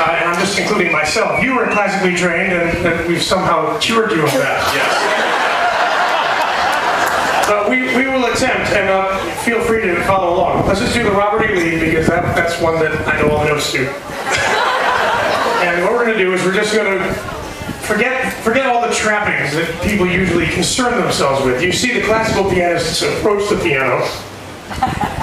and I'm just including myself. You were classically trained, and we've somehow cured you of that. Yes. We will attempt, and feel free to follow along. Let's just do the Robert E. Lee, because that's one that I know all the notes to. And what we're going to do is we're just going to forget all the trappings that people usually concern themselves with. You see the classical pianists approach the piano.